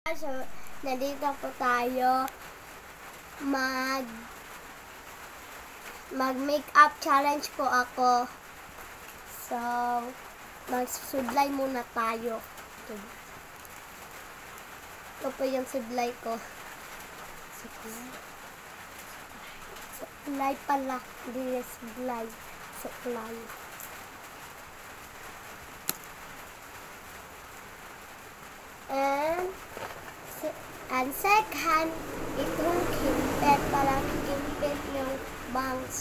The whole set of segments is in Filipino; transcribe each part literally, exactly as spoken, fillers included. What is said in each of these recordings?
So, nandito po tayo mag mag makeup challenge po ako. So, magsudlay muna tayo. Ito po yung sudlay ko. Suklay. Suklay pala. Hindi yung sudlay. Suklay. And And second, itong kimpet, parang kimpet yung bangs.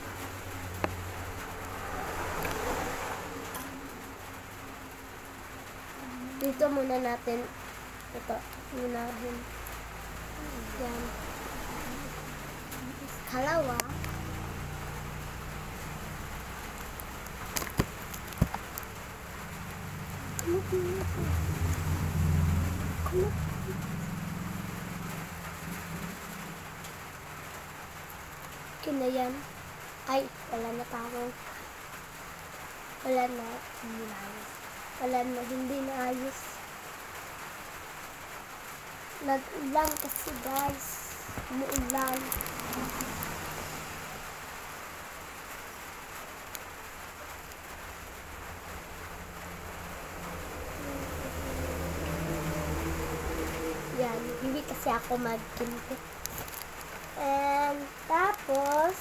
Dito muna natin, ito, munahin. Yan. Kalawa. Okay na yan. Ay, wala na tao. Wala na. Hindi na ayos. Wala na. Hindi na ayos. Nag-ulan kasi guys. Umuulan. Yan. Hindi kasi ako mag-kimpit. And tapos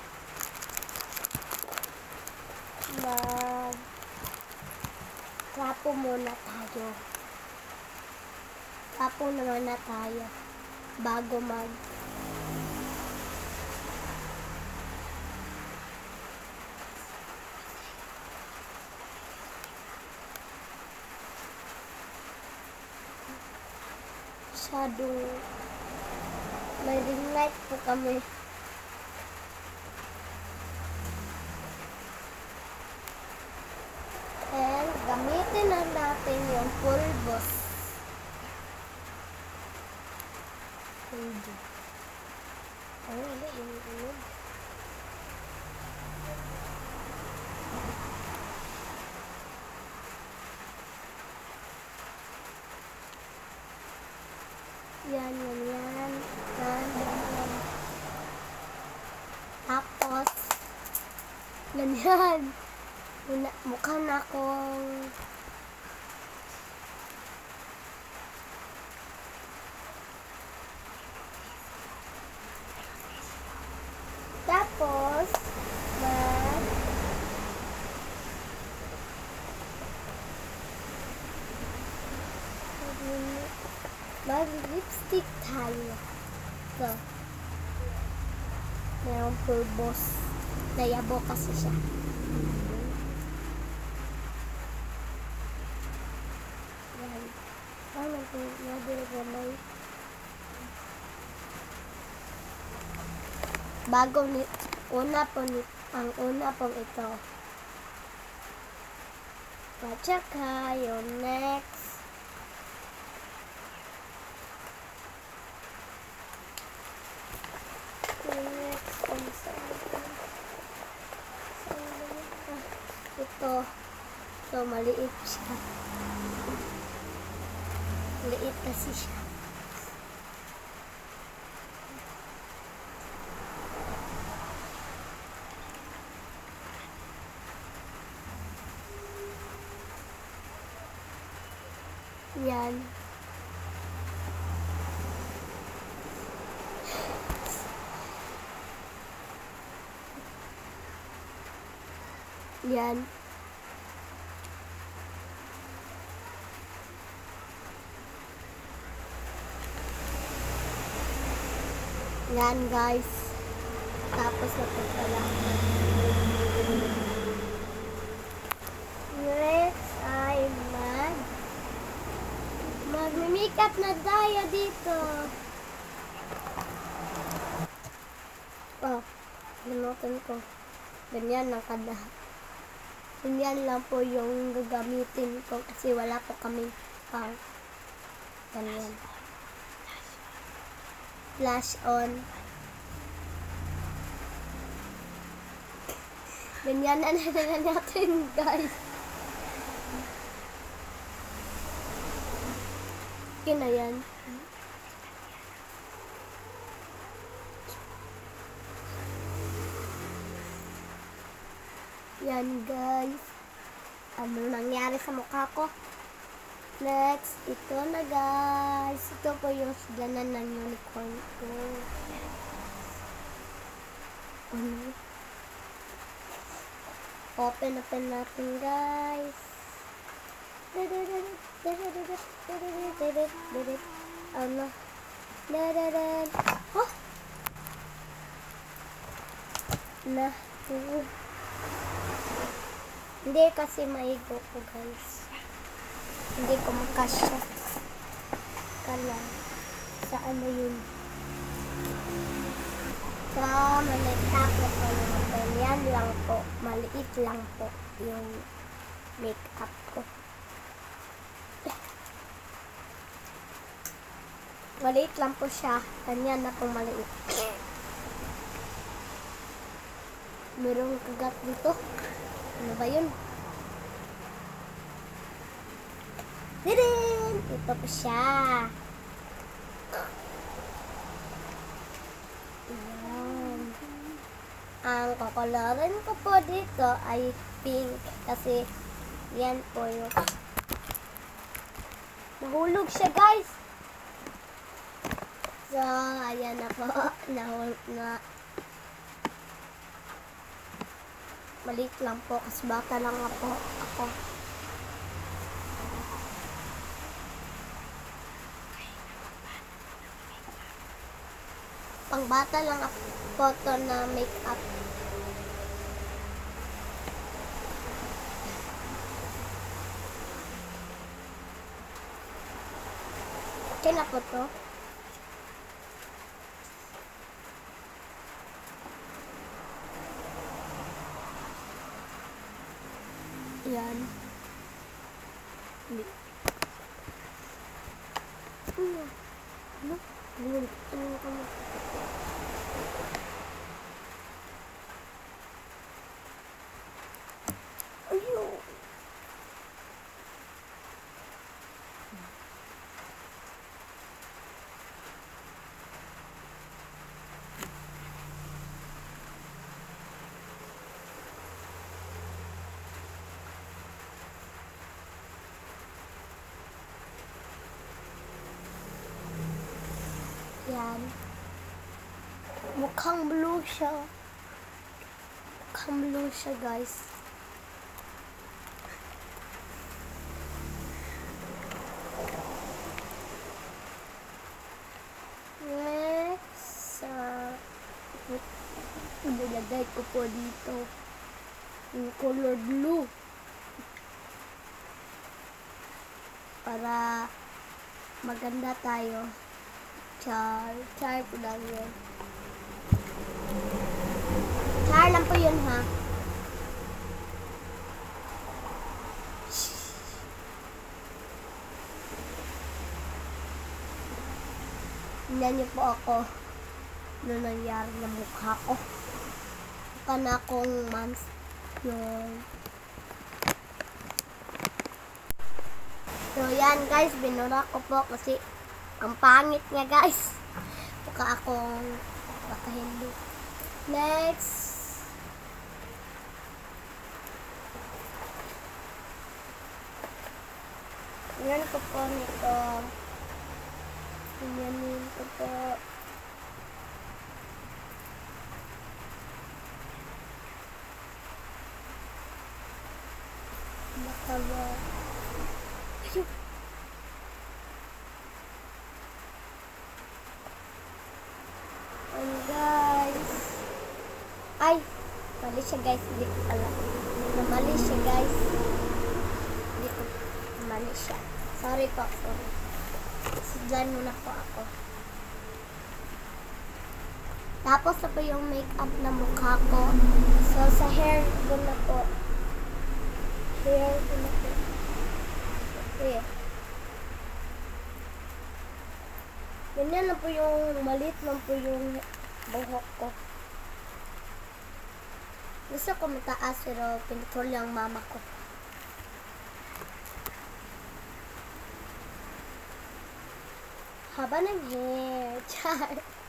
mag trapo muna tayo. Trapo naman na tayo bago mag shadow. May ring light po kami. And gamitin na natin yung pulbos. Hindi. Ay, wala yung unog. Yan, yan, yan. Yan, yan. Tapos, ganyan. Muna, mukha na akong tapos mag mag lipstick tayo. So, mayroong pulbos. Nayabo kasi siya. Bago ni una po ni ang una pong ito. At saka yung next. Yung next ang ito. So maliit siya. Maliit kasi siya. Yan. Yan. Yan guys. Tapos na po pala. Next ay mag mag-makeup na tayo dito. Oh, limutan ko. Ganyan lang kada. Ganyan lang po yung gagamitin ko kasi wala po kami pang ganyan. Flash on. Ganyan na na natin guys. Okay na yan. Yan guys. Ano nangyari sa mukha ko? Next, ito na guys. Ito po yung siglanan ng unicorn ko. Ano? Open, open natin guys. Ano? Oh! Na. Hindi kasi maigo ko guys. Hindi ko makasya. Kala. Sa ano yun? So, managtapo ko naman. Yan lang po. Maliit lang po yung makeup ko. Maliit lang po siya. Ganyan na po maliit. Merong kagat dito. Ano ba yun? Dirin! Ito po siya. Ayan. Ang kakolorin ko po dito ay pink. Kasi yan po yung nahulog siya guys. So, ayan na po. Nahulog na. Maliit lang po. Kasi bata lang nga po ako. Pang bata lang ako po to na makeup. Okay na po to. Yan. Ano? Ano? Ano? Ano? Ayun. Yan. Mukhang blue siya. Mukhang blue siya, guys. Next, uh, nilagay ko po dito yung color blue. Para maganda tayo. Char. Char po lang yun. Char lang po yun, ha? Tingnan niyo po ako. Ano nangyari na mukha ko. Mukha na akong months. Yun. So, yan guys. Binura ko po kasi ang pangit nga guys. Mukha akong baka hindi. Next. Yan ko po nito. Yan ko po. Baka ba? Ayun. And guys. Ay. Mali siya guys. Hindi ko pala. Mali siya guys. Hindi ko. Mali siya. Sorry po. Sorry. Sidlan muna po ako. Tapos na po yung makeup na mukha ko. So, sa hair ko na po. Hair ko na po. Okay. Ganyan na po yung maliit lang po yung buhok ko. Gusto ko mataas pero pinutol yung mama ko. haba ng hair. Char.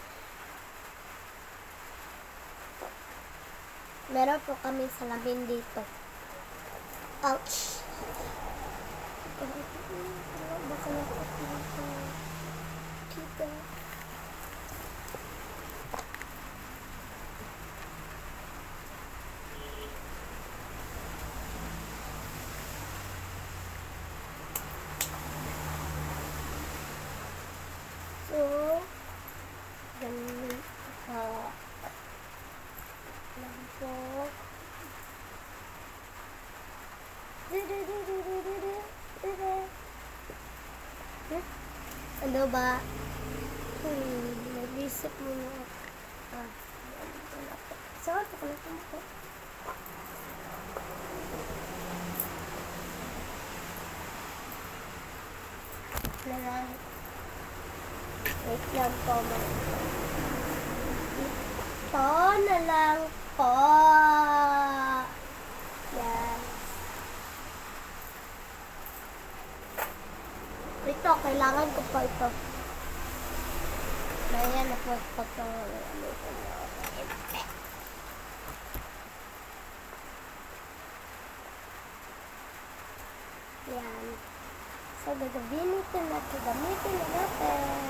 Meron po kami salamin dito. Ouch. Baka nakakita. Kita. So, ganun pa. Lang po. Ano ba? Hmm, nag-isip mo na. Ah, wala po. Saan ko na po? Na lang. Wait lang po. Ito na lang po. Yan. Ito, kailangan ko pa ito. Ayan, napot pa ito. Yan. So, gagamitin na ito. Gamitin na natin.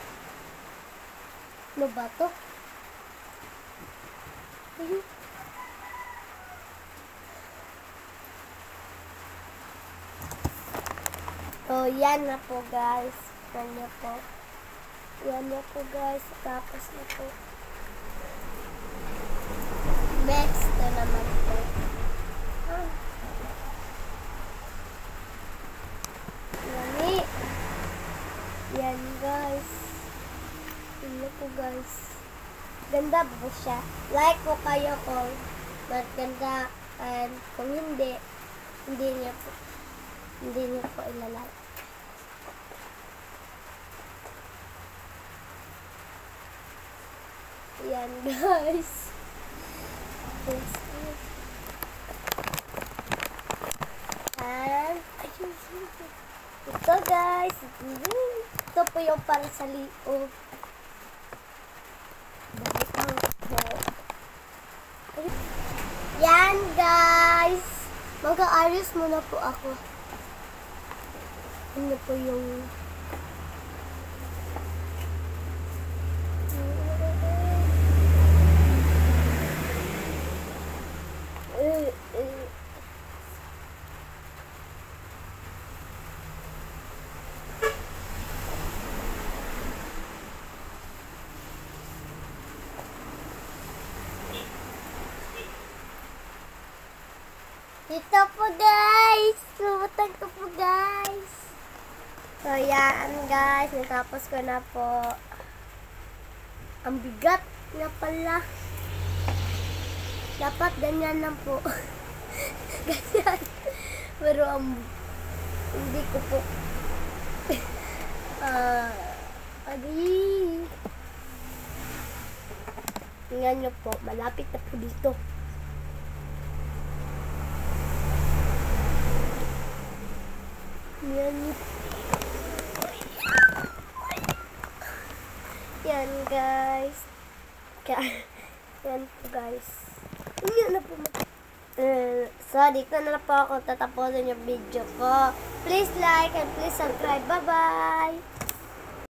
Ano ba ito? So, yan na po guys. Yan na po. Yan na po guys. Tapos na po. Next na naman po. Ah. Yan Yan guys. Yan na po guys. Ganda po siya. Like po kayo kung maganda. And kung hindi, hindi niya po. Hindi niyo po ilalike. Yan guys. And ito guys. Ito po yung para sa liog. Yan guys. Mag-aayos muna po ako. Ano po yung uh, uh. Ito po guys. Sumutag ko po guys. So, yan guys. Natapos ko na po. Ang bigat nga pala. Dapat ganyan lang po. Ganyan. Pero ang um, hindi ko po. Ah, uh, adi. Tingnan nyo po. Malapit na po dito. Yan. Yan guys. Yan po guys. Yan na po. Uh, so, dito na po ako tatapusin yung video ko. Please like and please subscribe. Bye bye.